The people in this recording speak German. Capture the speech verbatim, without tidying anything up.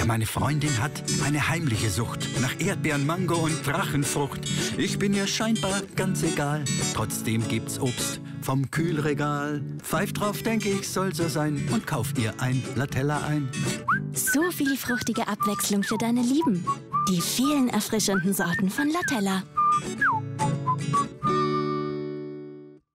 Ja, meine Freundin hat eine heimliche Sucht nach Erdbeeren, Mango und Drachenfrucht. Ich bin ihr scheinbar ganz egal, trotzdem gibt's Obst vom Kühlregal. Pfeif drauf, denke ich, soll so sein und kauf ihr ein Latella ein. So viel fruchtige Abwechslung für deine Lieben. Die vielen erfrischenden Sorten von Latella.